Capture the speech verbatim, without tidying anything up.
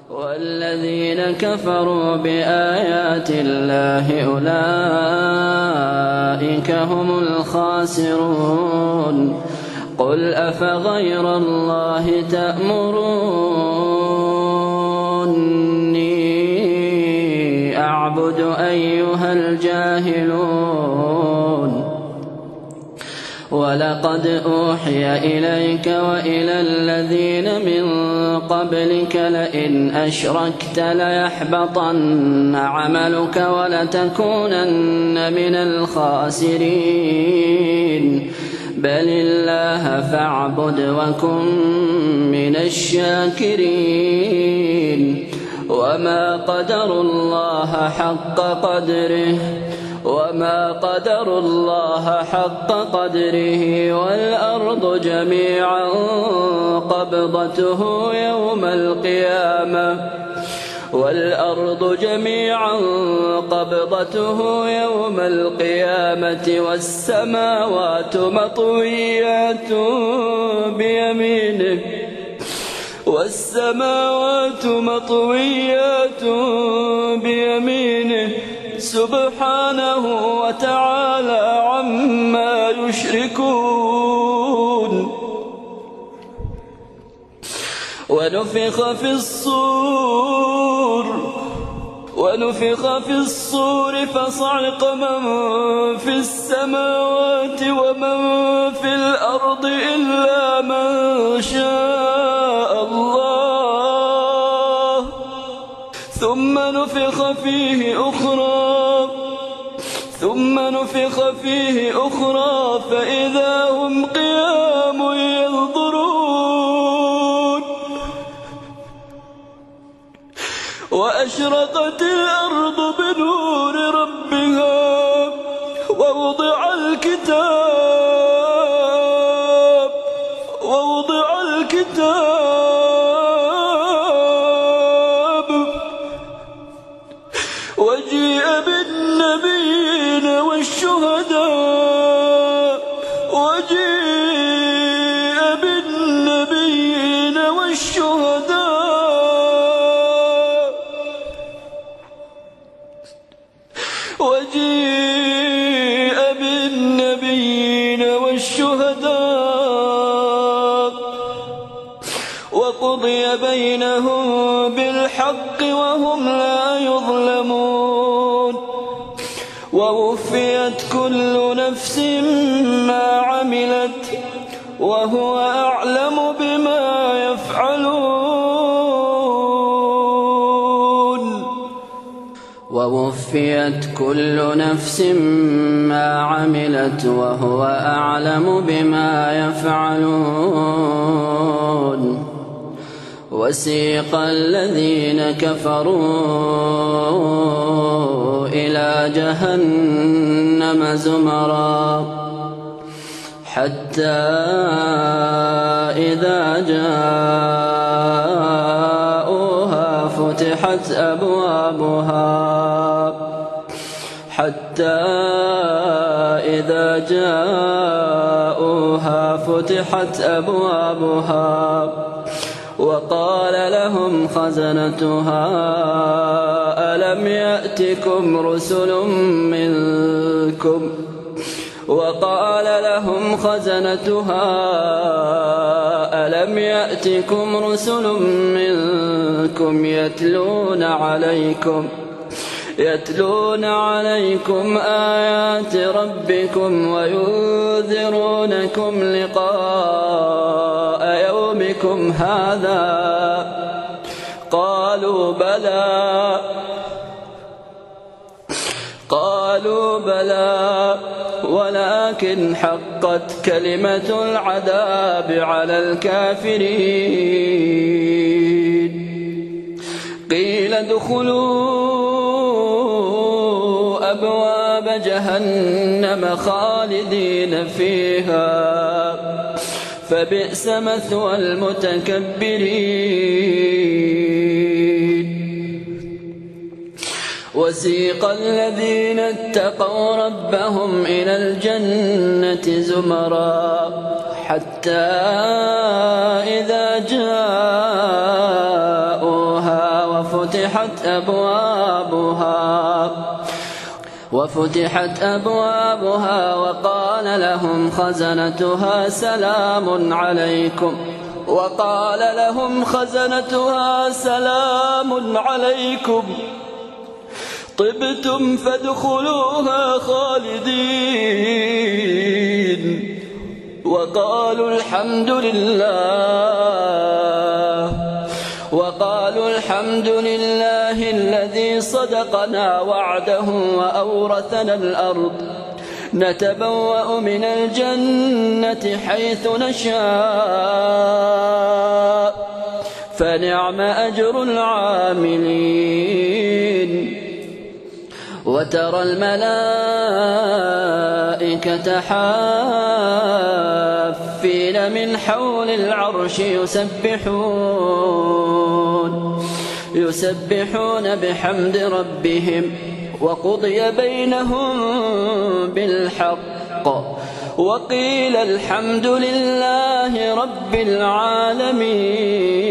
والذين كفروا بآيات الله أولئك هم الخاسرون. قل أفغير الله تأمروني أعبد أيها الجاهلون؟ ولقد أوحي إليك وإلى الذين من قبلك لئن أشركت ليحبطن عملك ولتكونن من الخاسرين. بل الله فاعبد وكن من الشاكرين. وما قدروا الله حق قدره وما قدروا الله حق قدره والأرض جميعا قبضته يوم القيامة والأرض جميعا قبضته يوم القيامة والسماوات مطويات بيمينه والسماوات مطويات بيمينه سبحانه وتعالى عما يشركون. ونفخ في الصور ونفخ في الصور فصعق من في السماوات ومن في الأرض إلا من شاء الله ثم نفخ فيه أخرى ثم نفخ فيه أخرى فإذا هم قيام ينظرون. وأشرقت الأرض بنور ربها ووضع الكتاب ووضع الكتاب وجيء بالنبيين والشهداء وجيء بالنبيين والشهداء وجيء بالنبيين والشهداء وقضي بينهم بالحق وهم لا يظلمون. ووفيت كل نفس ما عملت وهو أعلم بما يفعلون. ووفيت كل نفس ما عملت وهو أعلم بما يفعلون. وسيق الذين كفروا إلى جهنم زمرا حتى إذا جاءوها فتحت أبوابها حتى إذا جاءوها فتحت أبوابها وقال لهم خزنتها ألم يأتكم رسل منكم وقال لهم خزنتها ألم يأتكم رسل منكم يتلون عليكم يتلون عليكم آيات ربكم وينذرونكم لقاء يومكم هذا قالوا بلى قالوا بلى ولكن حقت كلمة العذاب على الكافرين. قيل ادخلوا أبواب جهنم خالدين فيها فبئس مثوى المتكبرين. وسيق الذين اتقوا ربهم إلى الجنة زمرا حتى إذا جاءوها وفتحت أبوابها وفتحت أبوابها وقال لهم خزنتها سلام عليكم وقال لهم خزنتها سلام عليكم طبتم فادخلوها خالدين وقالوا الحمد لله وقالوا الحمد لله الذي صدقنا وعده وأورثنا الأرض نتبوأ من الجنة حيث نشاء فنعم أجر العاملين وترى الملائكة حافين من حول العرش يسبحون يسبحون بحمد ربهم وقضي بينهم بالحق وقيل الحمد لله رب العالمين.